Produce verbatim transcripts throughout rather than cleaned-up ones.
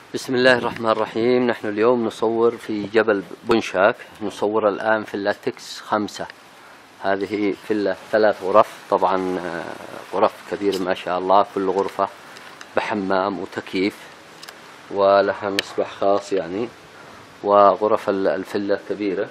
بسم الله الرحمن الرحيم. نحن اليوم نصور في جبل بنشاك، نصور الآن فيلا تكس خمسة. هذه فيلا ثلاث غرف، طبعا غرف كبيرة ما شاء الله، كل غرفة بحمام وتكييف ولها مسبح خاص يعني، وغرف الفيلا كبيرة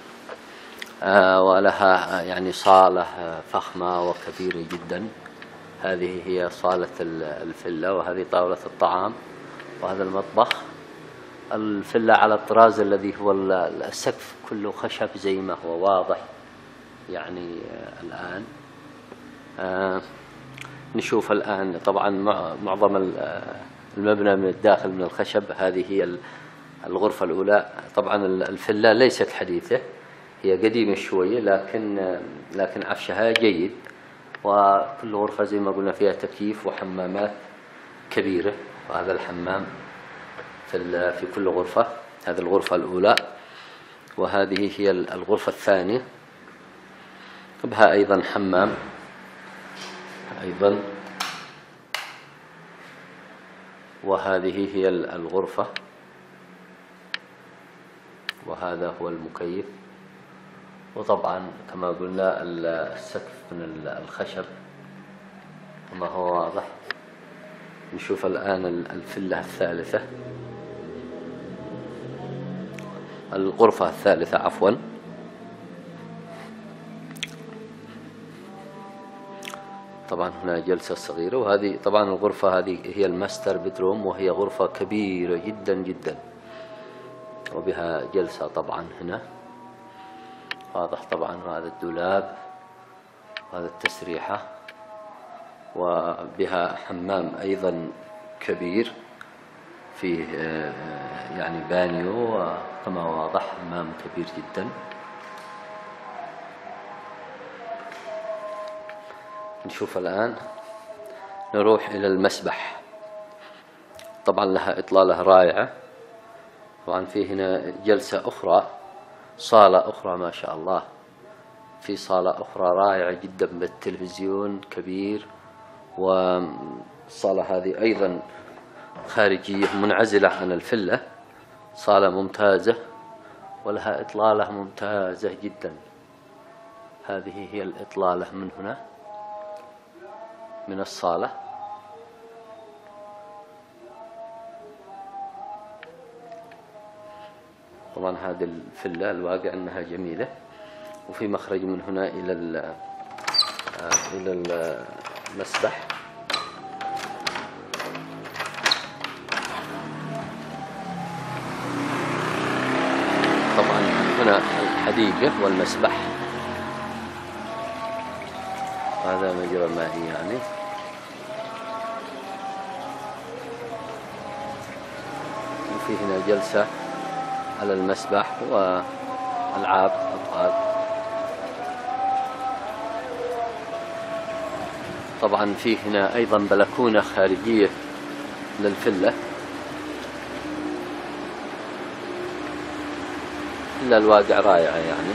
ولها يعني صالة فخمة وكبيرة جدا. هذه هي صالة الفيلا، وهذه طاولة الطعام، وهذا المطبخ. الفيلا على الطراز الذي هو السقف كله خشب زي ما هو واضح يعني. الآن آه نشوف الآن طبعا معظم المبنى من الداخل من الخشب. هذه هي الغرفة الأولى. طبعا الفيلا ليست حديثة، هي قديمة شوية، لكن لكن عفشها جيد، وكل غرفة زي ما قلنا فيها تكييف وحمامات كبيرة. وهذا الحمام في في كل غرفة. هذه الغرفة الأولى، وهذه هي الغرفة الثانية، بها أيضا حمام أيضا. وهذه هي الغرفة، وهذا هو المكيف. وطبعا كما قلنا السقف من الخشب كما هو واضح. نشوف الآن الفيلا الثالثة، الغرفة الثالثة عفوا. طبعا هنا جلسة صغيرة، وهذه طبعا الغرفة هذه هي الماستر بدروم، وهي غرفة كبيرة جدا جدا، وبها جلسة طبعا هنا واضح طبعا. وهذا الدولاب، وهذا التسريحة، وبها حمام أيضا كبير فيه يعني بانيو كما واضح، حمام كبير جدا. نشوف الآن، نروح إلى المسبح. طبعا لها إطلالة رائعة. طبعا في هنا جلسة أخرى، صالة أخرى ما شاء الله، في صالة أخرى رائعة جدا بالتلفزيون كبير. والصالة هذه أيضا خارجية منعزلة عن الفيلا، صالة ممتازة ولها إطلالة ممتازة جدا. هذه هي الإطلالة من هنا من الصالة. طبعا هذه الفيلا الواقع أنها جميلة، وفي مخرج من هنا إلى إلى المسبح. طبعا هنا الحديقة والمسبح، هذا مجرى مائي يعني. وفي هنا جلسة على المسبح وألعاب أطفال. طبعا في هنا أيضا بلكونة خارجية للفيلا. إلا الواقع رائعة يعني.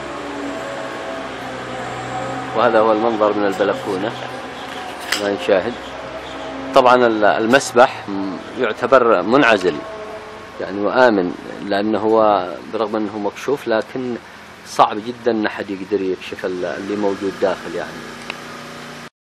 وهذا هو المنظر من البلكونة ما نشاهد. طبعا المسبح يعتبر منعزل يعني وآمن، لأنه هو برغم أنه مكشوف لكن صعب جدا أن أحد يقدر يكشف اللي موجود داخل يعني.